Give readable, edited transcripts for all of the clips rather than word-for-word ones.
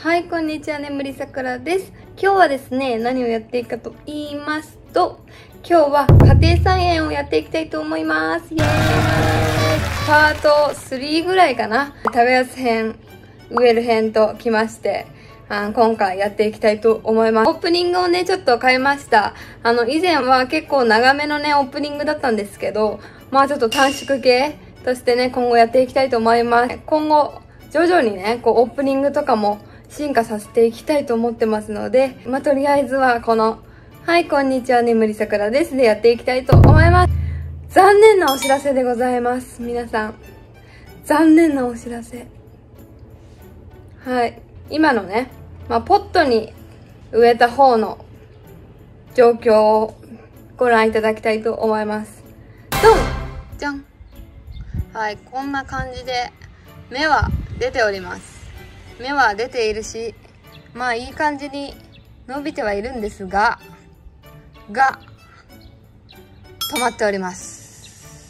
はい、こんにちは、眠りさくらです。今日はですね、何をやっていくかと言いますと、今日は家庭菜園をやっていきたいと思います。イエーイ！パート3ぐらいかな。食べやす編、植える編ときまして、今回やっていきたいと思います。オープニングをね、ちょっと変えました。以前は結構長めのね、オープニングだったんですけど、まあちょっと短縮系としてね、今後やっていきたいと思います。今後、徐々にね、オープニングとかも進化させていきたいと思ってますので、とりあえずはこの、はい、こんにちは、眠りさくらです。でやっていきたいと思います。残念なお知らせでございます。皆さん。残念なお知らせ。はい。今のね、ポットに植えた方の状況をご覧いただきたいと思います。ドン！じゃん！はい、こんな感じで芽は出ております。芽は出ているし、いい感じに伸びてはいるんですが、止まっております。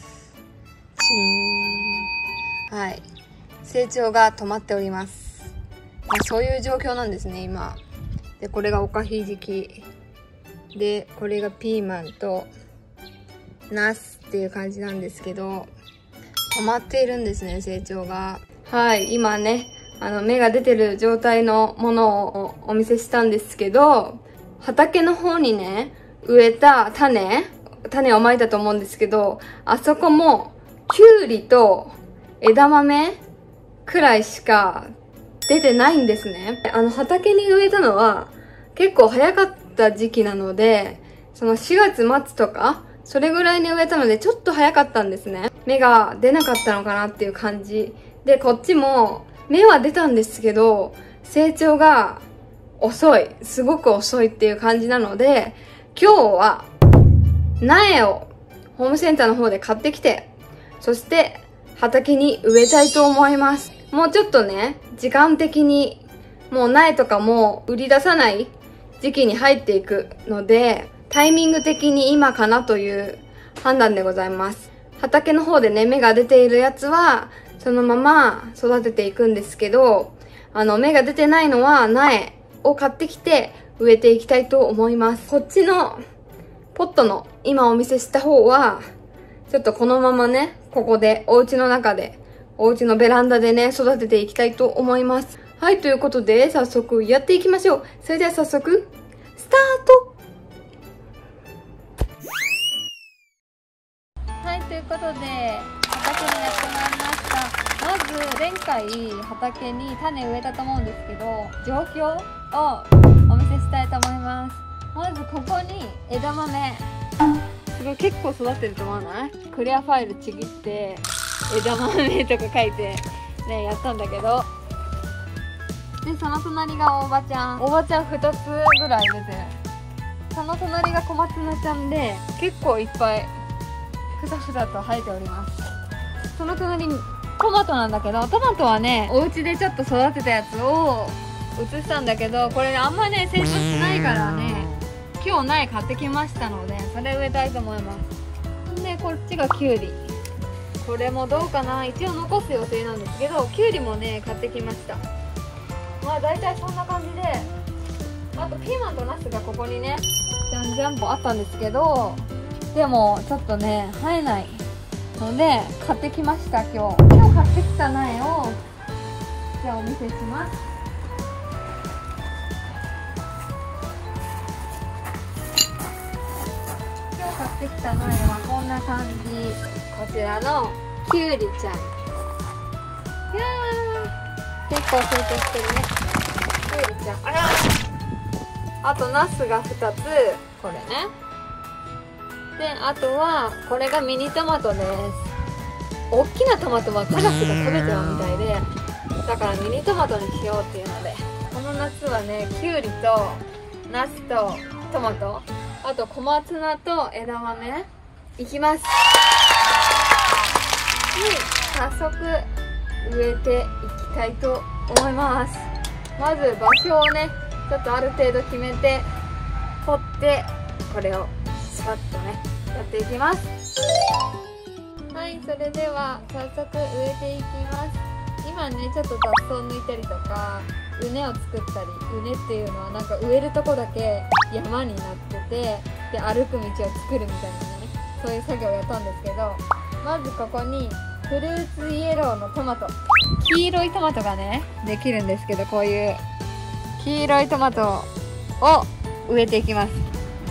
チーン。はい。成長が止まっております。そういう状況なんですね、今。で、これがおかひじき。で、これがピーマンと、ナスっていう感じなんですけど、止まっているんですね、成長が。はい、今ね、芽が出てる状態のものをお見せしたんですけど、畑の方にね、植えた種をまいたと思うんですけど、あそこも、きゅうりと枝豆くらいしか出てないんですね。畑に植えたのは結構早かった時期なので、その4月末とか、それぐらいに植えたのでちょっと早かったんですね。芽が出なかったのかなっていう感じ。で、こっちも芽は出たんですけど、成長が遅い。すごく遅いっていう感じなので、今日は苗をホームセンターの方で買ってきて、そして畑に植えたいと思います。もうちょっとね、時間的にもう苗とかも売り出さない時期に入っていくので、タイミング的に今かなという判断でございます。畑の方でね、芽が出ているやつは、そのまま育てていくんですけど、芽が出てないのは苗を買ってきて植えていきたいと思います。こっちのポットの今お見せした方は、ちょっとこのままね、ここでお家の中で、お家のベランダでね、育てていきたいと思います。はい、ということで、早速やっていきましょう。それでは早速、スタート！はい、ということで、畑にやってまいりました。まず、前回畑に種植えたと思うんですけど、状況をお見せしたいと思います。まず、ここに枝豆。すごい結構育ってると思わない？クリアファイルちぎって、枝豆とか書いて、ね、やったんだけど。で、その隣が大葉ちゃん。大葉ちゃん2つぐらい出てる。その隣が小松菜ちゃんで、結構いっぱい、ふさふさと生えております。その隣にトマトなんだけど、トマトはね、お家でちょっと育てたやつを移したんだけど、これあんまね、成長しないからね、今日苗買ってきましたので、それ植えたいと思います。で、こっちがきゅうり。これもどうかな、一応残す予定なんですけど、きゅうりもね、買ってきました。大体そんな感じで、あとピーマンとナスがここにね、じゃんじゃんとあったんですけど、でもちょっとね、生えないので、買ってきました、今日買ってきた苗を、じゃあお見せします。今日買ってきた苗はこんな感じ。こちらのきゅうりちゃん。いやー、結構成長してるね。きゅうりちゃん。あとナスが2つ。これね。で、あとは、これがミニトマトです。大きなトマトはカラスが食べちゃうみたいで、だからミニトマトにしようっていうので、この夏はね、きゅうりとナスとトマト、あと小松菜と枝豆いきます。早速植えていきたいと思います。まず場所をね、ちょっとある程度決めて掘って、これをスパッとね、やっていきます。はい、それでは早速植えていきます。今今ねちょっと雑草抜いたりとか畝を作ったり、畝っていうのはなんか植えるとこだけ山になってて、で歩く道を作るみたいなね、そういう作業をやったんですけど、まずここにフルーツイエローのトマト、黄色いトマトがねできるんですけど、こういう黄色いトマトを植えていきます。ち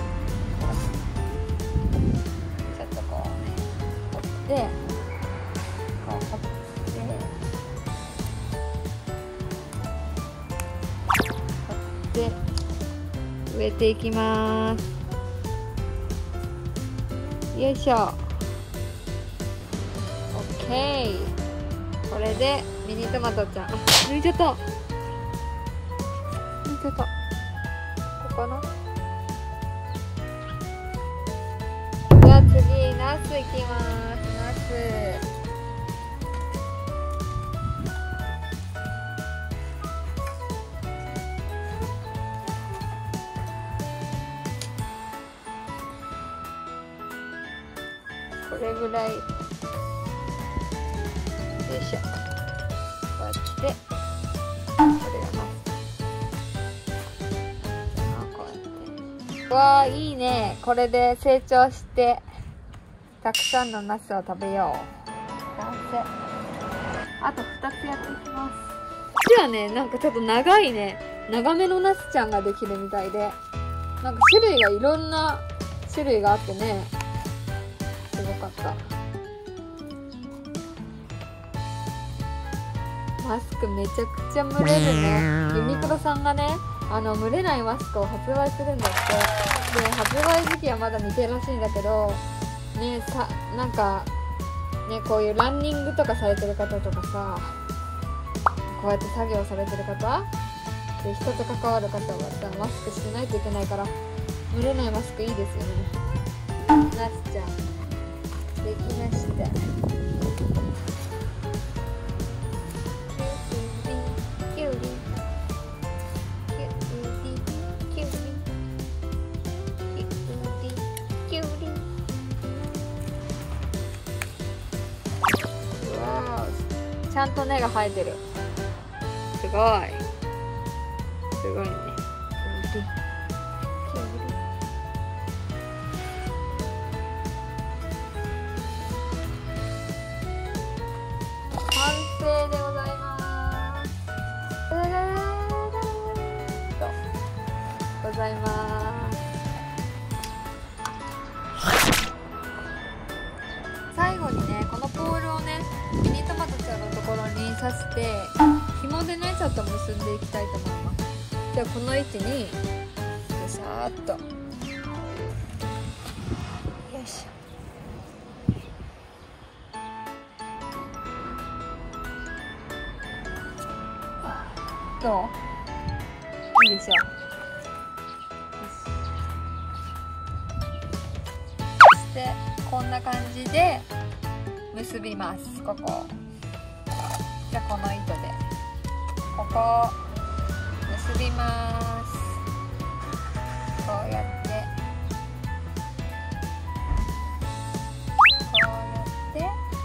ょっとこうね掘ってこう掘って植えていきます。よいしょ。オッケー。これでミニトマトちゃん、抜いちゃった。ここの。じゃあ次ナスいきます。ナス。これぐらい。よいしょ。こうやって。これがナス。わあ、いいね。これで成長してたくさんのナスを食べよう。完成。あと2つやっていきます。こっちはね、なんかちょっと長いね、長めのナスちゃんができるみたいで、なんか種類がいろんな種類があってね、すごかった。マスクめちゃくちゃ蒸れるね。ユニクロさんがね、蒸れないマスクを発売するんだって。で、発売時期はまだ未定らしいんだけどね、なんかね、こういうランニングとかされてる方とかさ、こうやって作業されてる方で、人と関わる方はさ、マスクしてないといけないから、蒸れないマスクいいですよね。ナスちゃんできました。ちゃんと根が生えてる。すごい。すごいね。完成でございます。ございます。最後にね、このポールをね、ミニトマトちゃんのところに刺して紐でねちょっと結んでいきたいと思います。じゃあこの位置にさーっと、よいしょ。どう？いいでしょ。そしてこんな感じで結びます。ここ。じゃあこの糸でここ結びます。こうやってこうやって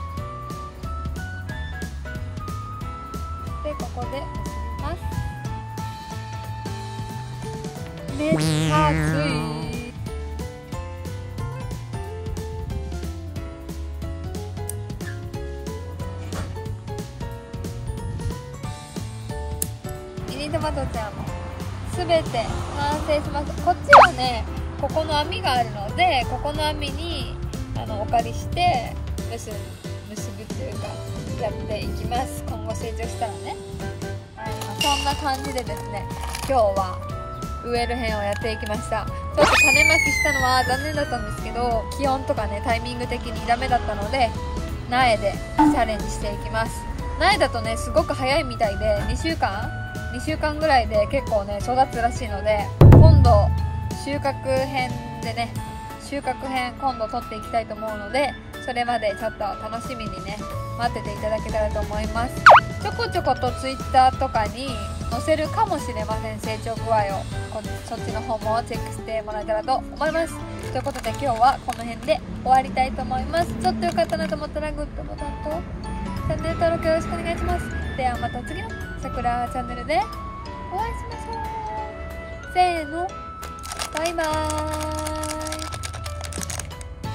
でここで結びます。めっちゃ熱い。ミニトマトちゃんもすべて完成しました。こっちはね、ここの網があるので、ここの網にお借りして結ぶっていうかやっていきます。今後成長したらね。はい、そんな感じでですね、今日は植える編をやっていきました。ちょっと種まきしたのは残念だったんですけど、気温とかねタイミング的にダメだったので、苗でチャレンジしていきます。苗だとねすごく早いみたいで、2週間ぐらいで結構ね育つらしいので、今度収穫編でね、今度取っていきたいと思うので、それまでちょっと楽しみにね待ってていただけたらと思います。ちょこちょことツイッターとかに載せるかもしれません。成長具合をそっちの方もチェックしてもらえたらと思います。ということで今日はこの辺で終わりたいと思います。ちょっとよかったなと思ったらグッドボタンとチャンネル登録よろしくお願いします。ではまた次のさくらチャンネルでお会いしましょう。せーの、バイバーイ。